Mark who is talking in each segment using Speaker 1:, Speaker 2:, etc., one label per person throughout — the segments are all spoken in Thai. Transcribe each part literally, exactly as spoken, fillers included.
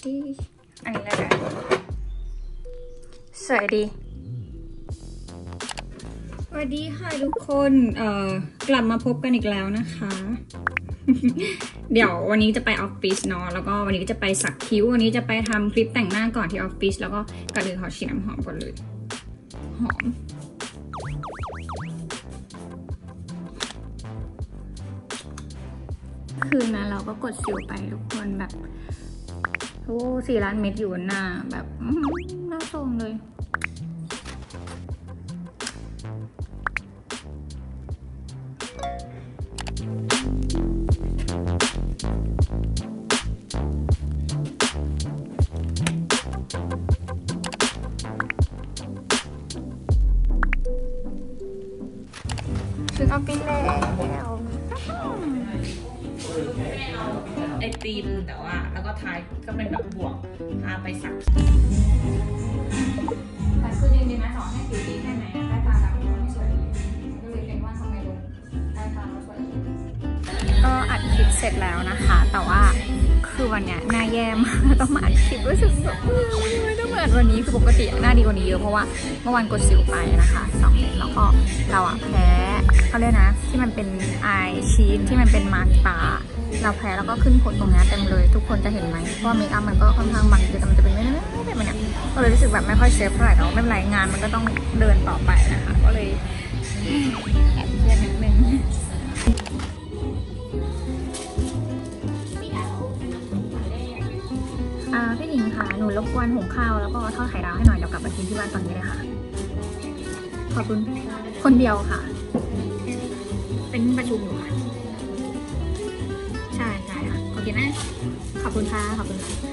Speaker 1: ที่อันนี้เลยกันสวยดีสวัสดีค่ะทุกคนเอ่อกลับมาพบกันอีกแล้วนะคะ เดี๋ยววันนี้จะไปออฟฟิศเนาะแล้วก็วันนี้ก็จะไปสักคิ้ววันนี้จะไปทำคลิปแต่งหน้าก่อนที่ออฟฟิศแล้วก็ก่อนอื่นขอฉีดน้ำหอมก่อนเลยหอมคืนนะเราก็กดสิวไปทุกคนแบบโอ้สี่ล้านเม็ดอยู่หน้าแบบหน้าทรงเลยถึงออฟฟิศแล้ว
Speaker 2: ไอตีมแต่ว่าแล้วก็ท้ายก็เป็นแบบบวกพาไปสัก
Speaker 1: แต่คือจริงๆนะสอนให้ผิวดีแค่ไหนใต้ตาดำก็ไม่สวยก็เลยเป็นว่าทำไมลงใต้ตาไม่สวยก็อัดคลิปเสร็จแล้วนะคะแต่ว่าคือวันเนี้ยหน้าแย่มากต้องมาอัดคลิปรู้สึกแบบไม่ต้องมาอัดวันนี้คือปกติหน้าดีกว่านี้เยอะเพราะว่าเมื่อวานกดสิวไปนะคะสองเม็ดแล้วก็เราอะแพ้เขาเรียกนะที่มันเป็นไอชีทที่มันเป็นมาร์กตาเราแพ้แล้วก็ขึ้นผลตรงนี้เต็มเลยทุกคนจะเห็นไหมเพราะว่าเมคอัพมันก็ค่อนข้างบางทีแต่มันจะเป็นไม่ไม่ไม่เป็นแบบนี้ก็เลยรู้สึกแบบไม่ค่อยเซฟเท่าไหร่แล้วไม่เป็นไรงานมันก็ต้องเดินต่อไปนะคะก็เลยแอบเครียดนิดนึงอ่าพี่หนิงค่ะหนูรบกวนหุงข้าวแล้วก็ทอดไข่ดาวให้หน่อยเดี๋ยวกลับมากินที่บ้านตอนนี้เลยค่ะขอบคุณคนเดียวค่ะเป็นประชุมอยู่ค่ะใช่ใช่ค่ะโอเคนะขอบคุณค่ะขอบคุณค่ะ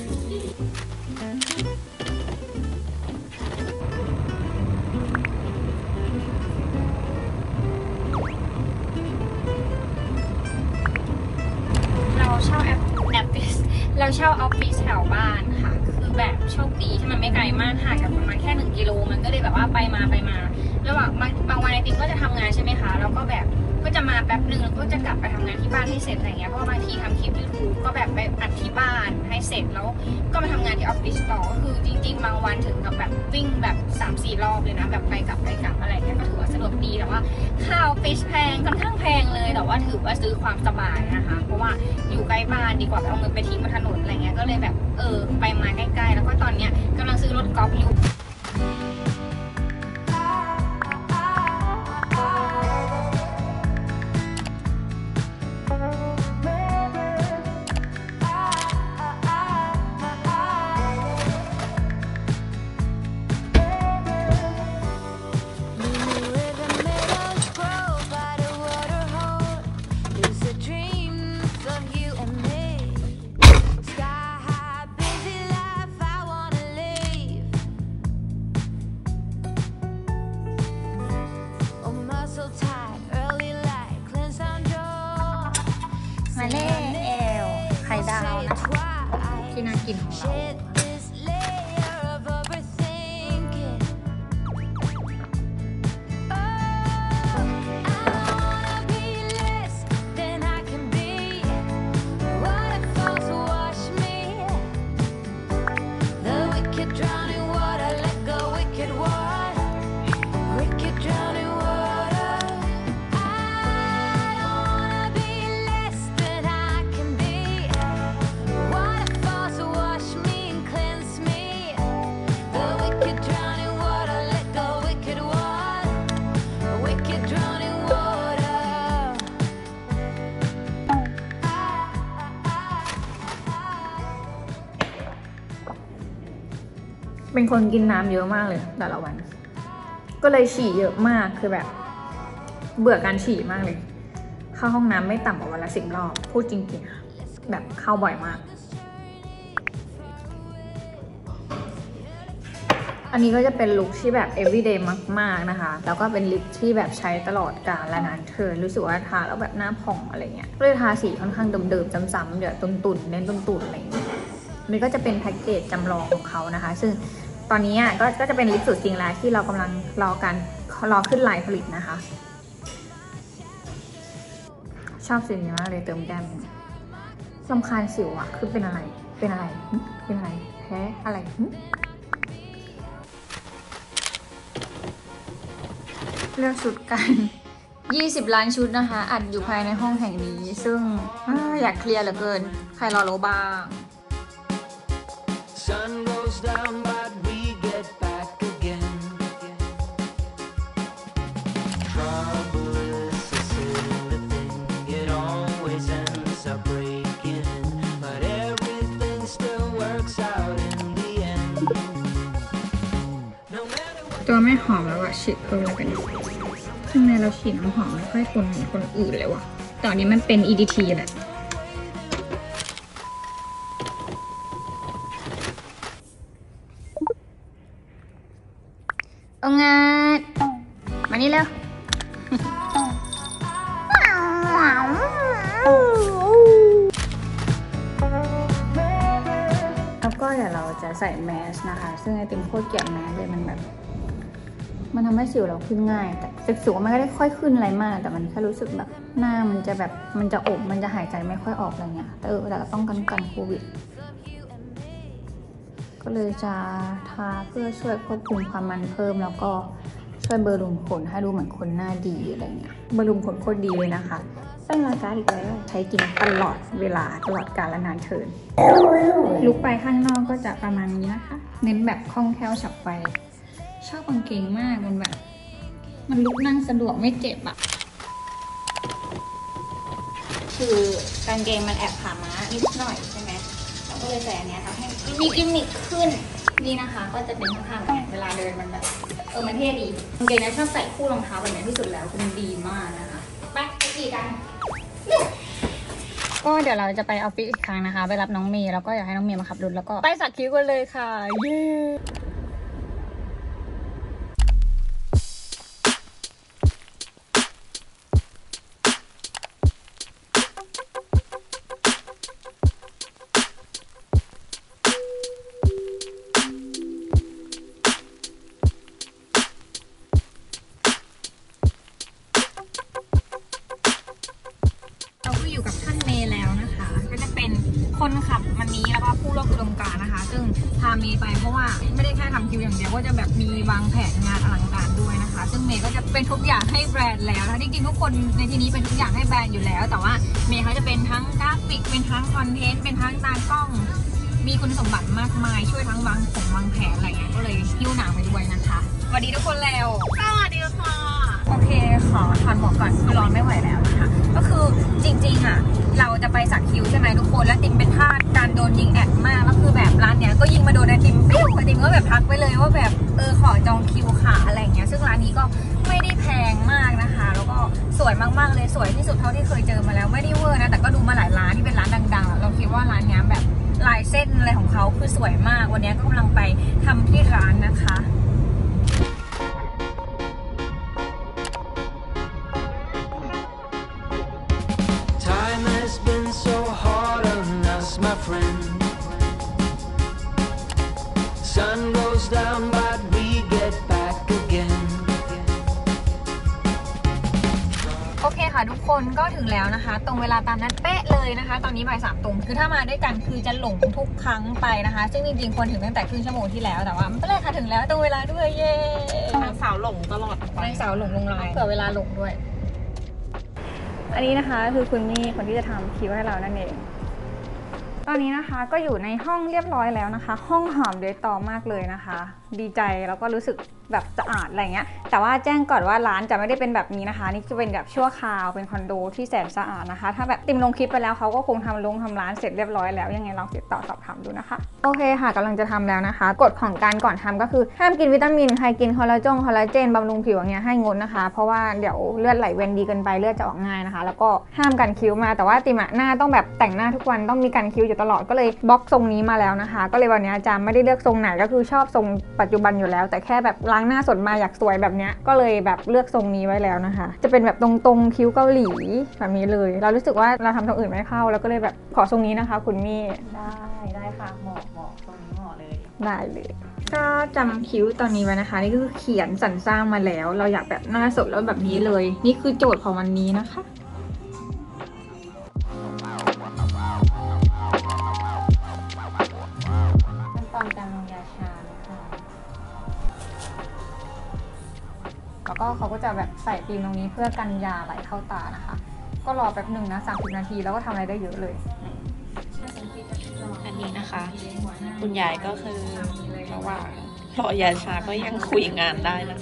Speaker 1: เราเช่าแอปแอปฟิศเราเช่าออฟฟิศแถวบ้านค่ะคือแบบโชคดีที่มันไม่ไกลมากห่างกันประมาณแค่หนึ่งกิโลมันก็เลยแบบว่าไปมาไปมาระหว่างบางวันไอติมก็จะทำงานใช่ไหมคะแล้วก็แบบก็จะมาแป๊บหนึ่งแล้วก็จะกลับไปทำงานที่บ้านให้เสร็จอะไรเงี้ยเพราะบางทีทำคลิปยูทูบก็แบบไปอัดที่บ้านให้เสร็จแล้วก็มาทำงานที่ออฟฟิศต่อก็คือจริงๆบางวันถึงกับแบบวิ่งแบบ สามสี่ รอบเลยนะแบบไปกลับไปกลับอะไรเงี้ยก็ถือว่าสะดวกดีแต่ว่าค่าออฟฟิศแพงค่อนข้างแพงเลยแต่ว่าถือว่าซื้อความสบายนะคะเพราะว่าอยู่ใกล้บ้านดีกว่าเอาเงินไปทิ้งบนถนนอะไรเงี้ยก็เลยแบบเออไปมาใกล้ๆแล้วก็ตอนเนี้ยกำลังซื้อรถกอล์ฟอยู่มาเล่เอลไข่ดาวนะคะที่น่ากินของเราเป็นคนกินน้ำเยอะมากเลยแต่ละวันก็เลยฉี่เยอะมากคือแบบเบื่อการฉี่มากเลยเข้าห้องน้ำไม่ต่ำกว่าวันละสิบรอบพูดจริงๆค่ะแบบเข้าบ่อยมากอันนี้ก็จะเป็นลุคที่แบบ everyday มากๆนะคะแล้วก็เป็นลิปที่แบบใช้ตลอดกาลและนานเทินรู้สึกว่าทาแล้วแบบหน้าผ่องอะไรเงี้ยก็เลยทาสีค่อนข้างเดิมๆซ้ำๆเดี๋ยวตุ่นๆเน้นตุ่นๆอะไรเงี้ยนี่ก็จะเป็นแพ็กเกจจำลองของเขานะคะซึ่งตอนนี้ก็ก็จะเป็นลิปสูตรจริงแล้วที่เรากำลังรอการรอขึ้นลายผลิตนะคะชอบสีนี้มากเลยเติมแก้มรำคาญสิวอะคือเป็นอะไรเป็นอะไรเป็นอะไรแพ้อะไรเลือกชุดกันยี่สิบล้านชุดนะคะอัดอยู่ภายในห้องแห่งนี้ซึ่งอยากเคลียร์เหลือเกินใครรอโลบ้าง Sun goes down but we get back again Trouble is a silly thing It always ends up breaking But everything still works out in the end No matter what ตัวไม่หอมแล้วอะฉีดเพิ่มแล้วกันทำไมเราฉีดน้ำหอมไม่ค่อยทนเหมือนคนอื่นเลยวะตอนนี้มันเป็น อี ดี ที แหละเอางาดมานี่เร็วแล้วก็เดี๋ยวเราจะใส่แมสนะคะซึ่งไอติมโคตรเกลียดแมสเลยมันแบบมันทำให้สิวเราขึ้นง่ายแต่สิวมันก็ได้ค่อยขึ้นอะไรมากแต่มันแค่รู้สึกแบบหน้ามันจะแบบมันจะอบมันจะหายใจไม่ค่อยออกอะไรเงี้ยแต่เออแต่ก็ต้องกันกันโควิดก็เลยจะทาเพื่อช่วยควบคุมความมันเพิ่มแล้วก็ช่วยเบอร์ลุมขนให้ดูเหมือนคนหน้าดีอะไรเงี้ยเบอร์ลุมขนโคตรดีเลยนะคะแป้งลาการ์ดอีกแล้วใช้จริงตลอดเวลาตลอดกาลและนานเทินลุกไปข้างนอกก็จะประมาณนี้นะคะเน้นแบบคล่องแคล่วฉับไวชอบกางเกงมากมันแบบมันลุกนั่งสะดวกไม่เจ็บอะคือกางเกงมันแอบขาม้านิดหน่อยใช่ไหมเราก็เลยใส่อันนี้ทำให้มีกิมมิคขึ้นนี่นะคะก็จะเป็นข้างๆแบบเวลาเดินมันแบบเออมันเท่ดีกางเกงนี้ชอบใส่คู่รองเท้าแบบนี้ที่สุดแล้วคือมันดีมากนะคะไปไปขี่กันก็เดี๋ยวเราจะไปออฟฟิศอีกครั้งนะคะไปรับน้องเมย์แล้วก็อยากให้น้องเมย์มาขับรถแล้วก็ไปสักคิ้วกันเลยค่ะเย้คนขับมันนี้แล้วก็ผู้ร่วมอุดมการณ์นะคะซึ่งพาเมย์ไปเพราะว่าไม่ได้แค่ทำคิวอย่างเดียวก็จะแบบมีวางแผนงานอลังการด้วยนะคะซึ่งเมย์ก็จะเป็นทุกอย่างให้แบรนด์แล้วนะจริงๆทุกคนในที่นี้เป็นทุกอย่างให้แบรนด์อยู่แล้วแต่ว่าเมย์เขาจะเป็นทั้งกราฟิกเป็นทั้งคอนเทนต์เป็นทั้งตากล้องมีคุณสมบัติมากมายช่วยทั้งวางผมวางแผนอะไรเงี้ยก็เลยหิ้วหนังไปด้วยนะคะสวัสดีทุกคนแล้วสวัสดีค่ะโอเคขอถอดหมวกก่อนคือร้อนไม่ไหวแล้วนะคะก็คือจริงๆอ่ะเราจะไปสักคิ้วใช่ไหมทุกคนแล้วติมเป็นท่าการโดนยิงแอดมากแล้วคือแบบร้านเนี้ยก็ยิงมาโดนไอติมปิ้วไอติมก็แบบทักไปเลยว่าแบบเออขอจองคิวค่ะอะไรเงี้ยซึ่งร้านนี้ก็ไม่ได้แพงมากนะคะแล้วก็สวยมากๆเลยสวยที่สุดเท่าที่เคยเจอมาแล้วไม่ได้เวอร์นะแต่ก็ดูมาหลายร้านที่เป็นร้านดังๆเราคิดว่าร้านเนี้ยแบบลายเส้นอะไรของเขาคือสวยมากวันนี้ก็กำลังไปทำที่ร้านนะคะ
Speaker 3: My friend Sun goes down but we get back again
Speaker 1: โอเคค่ะทุกคนก็ถึงแล้วนะคะตรงเวลาตามนัดเป๊ะเลยนะคะตอนนี้บ่ายสามตรงคือถ้ามาด้วยกันคือจะหลงทุกครั้งไปนะคะซึ่งจริงๆควรถึงตั้งแต่ครึ่งชั่วโมงที่แล้วแต่ว่าไม่เป็นไรค่ะถึงแล้วตรงเวลาด้วยเย้
Speaker 2: ทางสาวหลงตลอด
Speaker 1: ทางสาวหลงลงลายเผื่อเวลาหลงด้วยอันนี้นะคะคือคุณมี่คนที่จะทำคิวให้เรานั่นเองตอนนี้นะคะก็อยู่ในห้องเรียบร้อยแล้วนะคะห้องหอมเดตต่อมากเลยนะคะดีใจแล้วก็รู้สึกแบบสะอาดอะไรเงี้ยแต่ว่าแจ้งก่อนว่าร้านจะไม่ได้เป็นแบบนี้นะคะนี่จะเป็นแบบชั่วคราวเป็นคอนโดที่แสนสะอาดนะคะถ้าแบบติมลงคลิปไปแล้วเขาก็คงทำลงทำร้านเสร็จเรียบร้อยแล้วยังไงลองติดต่อสอบถามดูนะคะโอเคค่ะกำลังจะทำแล้วนะคะกฎของการก่อนทำก็คือห้ามกินวิตามินใครกินคอลลาจงคอลลาเจนบำรุงผิวอย่างเงี้ยให้งดนะคะเพราะว่าเดี๋ยวเลือดไหลเวียนดีเกินไปเลือดจะออกง่ายนะคะแล้วก็ห้ามกันคิ้วมาแต่ว่าติมหน้าต้องแบบแต่งหน้าทุกวันต้องมีกันคิ้วอยู่ตลอดก็เลยบล็อกทรงนี้มาแล้วนะคะก็เลยวันนี้อาจารย์ไม่ได้เลือกทรงไหนก็คือชอบทรงปัจจุบันอยู่แล้วแต่แค่แบบล้างหน้าสดมาอยากสวยแบบนี้ก็เลยแบบเลือกทรงนี้ไว้แล้วนะคะจะเป็นแบบตรงๆคิ้วเกาหลีแบบนี้เลยเรารู้สึกว่าเราทำทรงอื่นไม่เข้าแล้วก็เลยแบบขอทรงนี้นะคะคุณมี่
Speaker 2: ได้ได้ค่ะเหมาะเหมาะตรงนี้เหมาะเลย
Speaker 1: ได้เลยก็จำคิ้วตอนนี้ไว้นะคะนี่ก็คือเขียนสรรสร้างมาแล้วเราอยากแบบหน้าสดแล้วแบบนี้เลยนี่คือโจทย์ของวันนี้นะคะแล้วก็เขาก็จะแบบใส่ฟิล์มตรงนี้เพื่อกันยาไหลเข้าตานะคะก็รอแป๊บหนึ่งนะสามสิบนาทีแล้วก็ทำอะไรได้เยอะเลย
Speaker 2: อันนี้นะคะคุณยายก็คือระหว่างรอยาชาก็ยังคุยงานได้นะคะ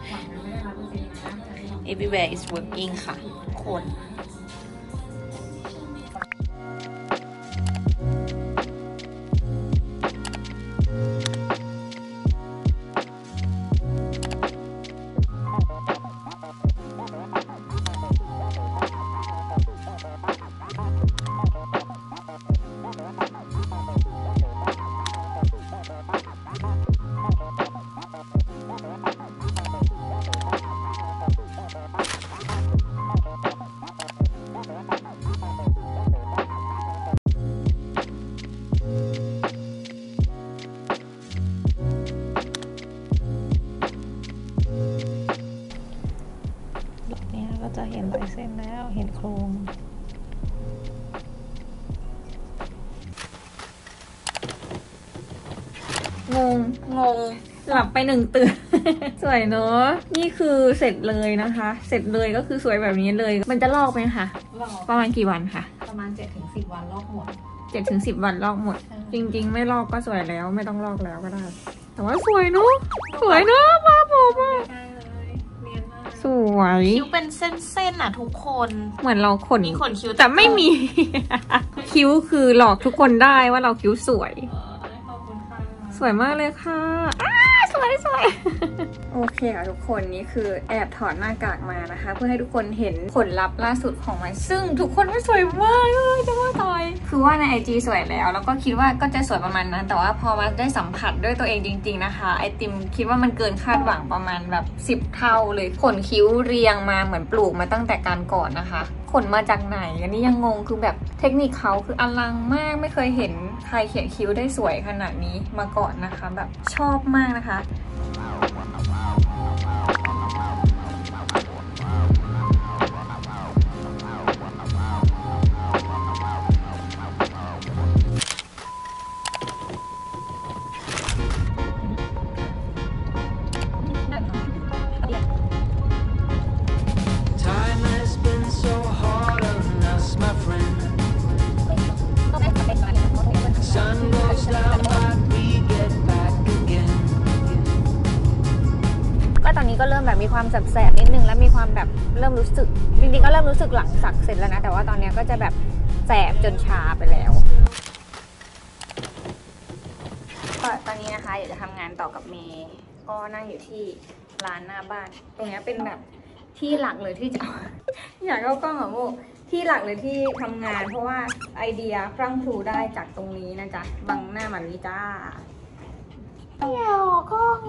Speaker 2: everywhere is working ค่ะทุกคนจะเห็นลายเส้นแล้วเห็นโครงงงงงหลับไปหนึ่งตื่น สวยเนอะนี่คือเสร็จเลยนะคะ เสร็จเลยก็คือสวยแบบนี้เลยมันจะลอกไหมคะประมาณกี่วันคะประมาณ เจ็ดถึงสิบ วันลอกหมด
Speaker 1: เจ็ดถึงสิบ วันลอกหมดจริงๆไม่ลอกก็สวยแล้วไม่ต้องลอกแล้วก็ได้แต่ว่าสวยเนอะสวยเนอะมาผมอ่ะสวย
Speaker 2: คิ้วเป็นเส้นๆน่ะทุกคน
Speaker 1: เหมือนเราขน
Speaker 2: มีขนคิ้ว
Speaker 1: แต่ไม่มี คิ้วคือหลอกทุกคนได้ว่าเราคิ้วสวยสวยมากเลยค่ะสวยสวยโอเคค่ะทุกคนนี่คือแอบถอดหน้ากากมานะคะเพื่อให้ทุกคนเห็นผลลัพธ์ล่าสุดของมันซึ่งทุกคนไม่สวยมากเลยจะว่าตายคือว่าใน ไอ จี สวยแล้วแล้วก็คิดว่าก็จะสวยประมาณนั้นแต่ว่าพอมาได้สัมผัสด้วยตัวเองจริงๆนะคะไอติมคิดว่ามันเกินคาดหวังประมาณแบบสิบเท่าเลยขนคิ้วเรียงมาเหมือนปลูกมาตั้งแต่การก่อนนะคะขนมาจากไหนอันนี้ยังงงคือแบบเทคนิคเขาคืออลังมากไม่เคยเห็นใครเขียนคิ้วได้สวยขนาดนี้มาก่อนนะคะแบบชอบมากนะคะตอนนี้ก็เริ่มแบบมีความแสบๆนิดนึงแล้วมีความแบบเริ่มรู้สึกจริงๆก็เริ่มรู้สึกหลังสักเสร็จแล้วนะแต่ว่าตอนนี้ก็จะแบบแสบจนชาไปแล้วก็ตอนนี้นะคะอยากจะทำงานต่อกับเมย์ก็นั่งอยู่ที่ร้านหน้าบ้านตรงนี้เป็นแบบที่หลักเลยที่จะ อยากเข้ากล้องเหรอโมที่หลักเลยที่ทำงานเพราะว่าไอเดียพรั่งพรูได้จากตรงนี้นะจ๊ะบังหน้ามันนี้จ้าอยากกล้อง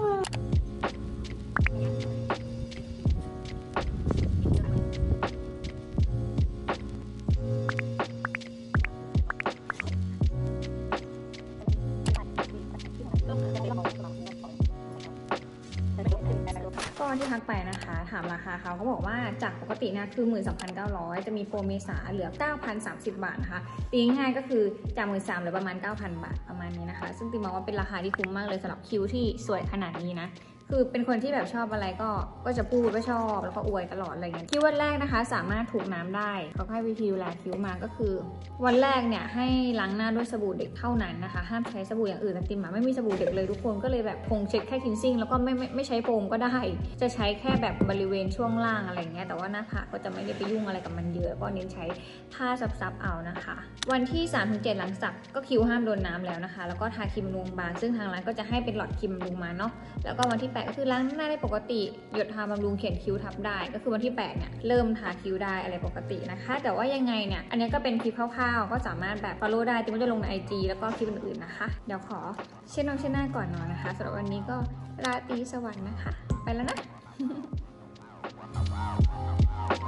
Speaker 1: ก็ที่ทักไปนะคะถามราคาเขาเขาบอกว่าจากปกตินะคือ หนึ่งหมื่นสองพันเก้าร้อย จะมีโปรเมษาเหลือ เก้าพันสามสิบ บาทนะคะตีง่ายก็คือจาก หนึ่งหมื่นสามพัน เหลือประมาณ เก้าพัน บาทประมาณนี้นะคะซึ่งตีมองว่าเป็นราคาที่คุ้มมากเลยสำหรับคิ้วที่สวยขนาดนี้นะคือเป็นคนที่แบบชอบอะไรก็ก็จะพูดว่าชอบแล้วก็อวยตลอดอะไรเงี้ยคิ้ววันแรกนะคะสามารถถูกน้ำได้เขาให้วิธีดูแลคิ้วมาก็คือวันแรกเนี่ยให้ล้างหน้าด้วยสบู่เด็กเท่านั้นนะคะห้ามใช้สบู่อย่างอื่นแต่ติมไม่มีสบู่เด็กเลยทุกคนก็เลยแบบคงเช็ดแค่คินซิ่งแล้วก็ไม่ไม่ไม่ใช้โฟมก็ได้จะใช้แค่แบบบริเวณช่วงล่างอะไรเงี้ยแต่ว่าหน้าผากก็จะไม่ได้ไปยุ่งอะไรกับมันเยอะก็เน้นใช้ผ้าซับๆเอานะคะวันที่ สามถึงเจ็ด หลังสักก็คิ้วห้ามโดนน้ำแล้วนะคะแล้วก็ทาครีมบำรุงบางซึ่งทางร้านก็จะให้เป็นหลอดครีมบำรุงมาเนาะแล้วก็วันที่แปดก็คือล้างหน้าได้ปกติหยดทาบำรุงเขียนคิ้วทับได้ก็คือวันที่แปดเนี่ยเริ่มทาคิ้วได้อะไรปกตินะคะแต่ว่ายังไงเนี่ยอันนี้ก็เป็นคลิปคร่าวๆก็สามารถแบบ follow ได้ที่มันจะลงใน ไอ จี แล้วก็คลิปอื่นๆนะคะเดี๋ยวขอเช็ดน้ำเช็ดหน้าก่อนนอนนะคะสำหรับวันนี้ก็ราตรีสวัสดิ์นะคะไปแล้วนะ